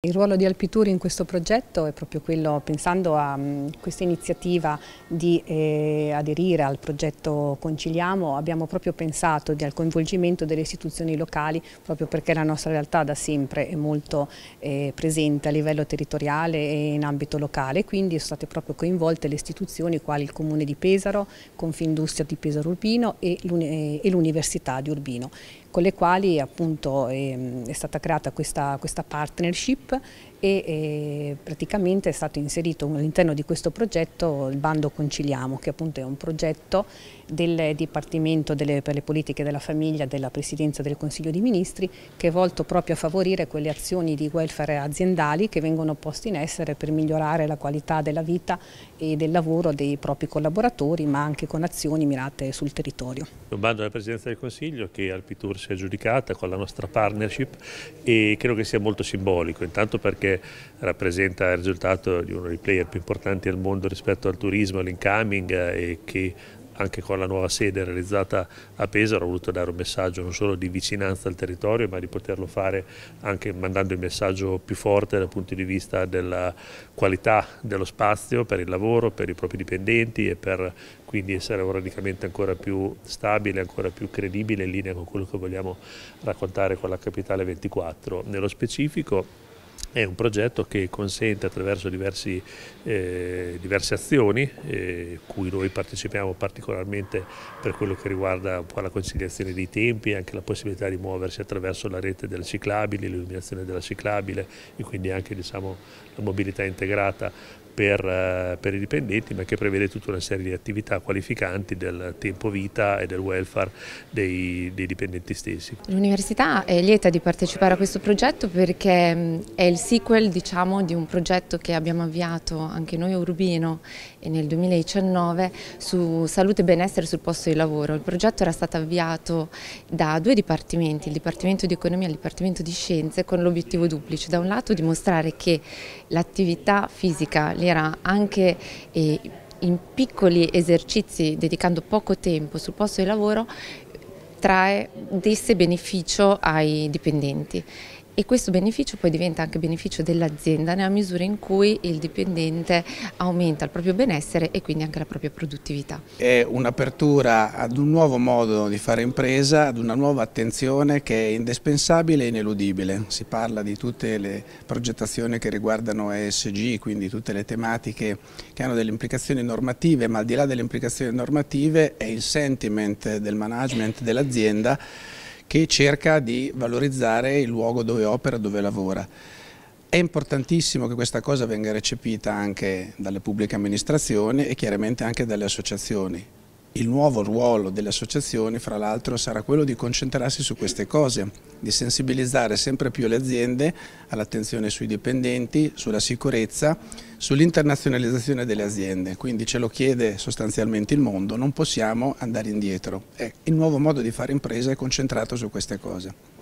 Il ruolo di Alpitur in questo progetto è proprio quello, pensando a questa iniziativa di aderire al progetto Conciliamo, abbiamo proprio pensato al coinvolgimento delle istituzioni locali, proprio perché la nostra realtà da sempre è molto presente a livello territoriale e in ambito locale, quindi sono state proprio coinvolte le istituzioni quali il Comune di Pesaro, Confindustria di Pesaro Urbino e l'Università di Urbino, con le quali appunto è stata creata questa partnership e praticamente è stato inserito all'interno di questo progetto il bando Conciliamo, che appunto è un progetto del Dipartimento per le politiche della famiglia della Presidenza del Consiglio dei Ministri, che è volto proprio a favorire quelle azioni di welfare aziendali che vengono poste in essere per migliorare la qualità della vita e del lavoro dei propri collaboratori, ma anche con azioni mirate sul territorio. Un bando della Presidenza del Consiglio che Alpitur si è aggiudicata con la nostra partnership e credo che sia molto simbolico, intanto perché rappresenta il risultato di uno dei player più importanti al mondo rispetto al turismo, all'incoming, e che anche con la nuova sede realizzata a Pesaro ha voluto dare un messaggio non solo di vicinanza al territorio, ma di poterlo fare anche mandando il messaggio più forte dal punto di vista della qualità dello spazio per il lavoro, per i propri dipendenti e per quindi essere organicamente ancora più stabile, ancora più credibile, in linea con quello che vogliamo raccontare con la Capitale 24. Nello specifico è un progetto che consente attraverso diverse azioni, cui noi partecipiamo particolarmente per quello che riguarda un po' la conciliazione dei tempi, anche la possibilità di muoversi attraverso la rete delle ciclabili, l'illuminazione della ciclabile e quindi anche la mobilità integrata per i dipendenti, ma che prevede tutta una serie di attività qualificanti del tempo vita e del welfare dei dipendenti stessi. L'università è lieta di partecipare a questo progetto perché è il sequel, diciamo, di un progetto che abbiamo avviato anche noi a Urbino nel 2019 su salute e benessere sul posto di lavoro. Il progetto era stato avviato da due dipartimenti, il Dipartimento di Economia e il Dipartimento di Scienze, con l'obiettivo duplice: da un lato dimostrare che l'attività fisica era anche in piccoli esercizi, dedicando poco tempo sul posto di lavoro, desse beneficio ai dipendenti. E questo beneficio poi diventa anche beneficio dell'azienda nella misura in cui il dipendente aumenta il proprio benessere e quindi anche la propria produttività. È un'apertura ad un nuovo modo di fare impresa, ad una nuova attenzione che è indispensabile e ineludibile. Si parla di tutte le progettazioni che riguardano ESG, quindi tutte le tematiche che hanno delle implicazioni normative, ma al di là delle implicazioni normative è il sentiment del management dell'azienda che cerca di valorizzare il luogo dove opera, dove lavora. È importantissimo che questa cosa venga recepita anche dalle pubbliche amministrazioni e chiaramente anche dalle associazioni. Il nuovo ruolo delle associazioni, fra l'altro, sarà quello di concentrarsi su queste cose, di sensibilizzare sempre più le aziende all'attenzione sui dipendenti, sulla sicurezza, sull'internazionalizzazione delle aziende. Quindi ce lo chiede sostanzialmente il mondo, non possiamo andare indietro. Il nuovo modo di fare impresa è concentrato su queste cose.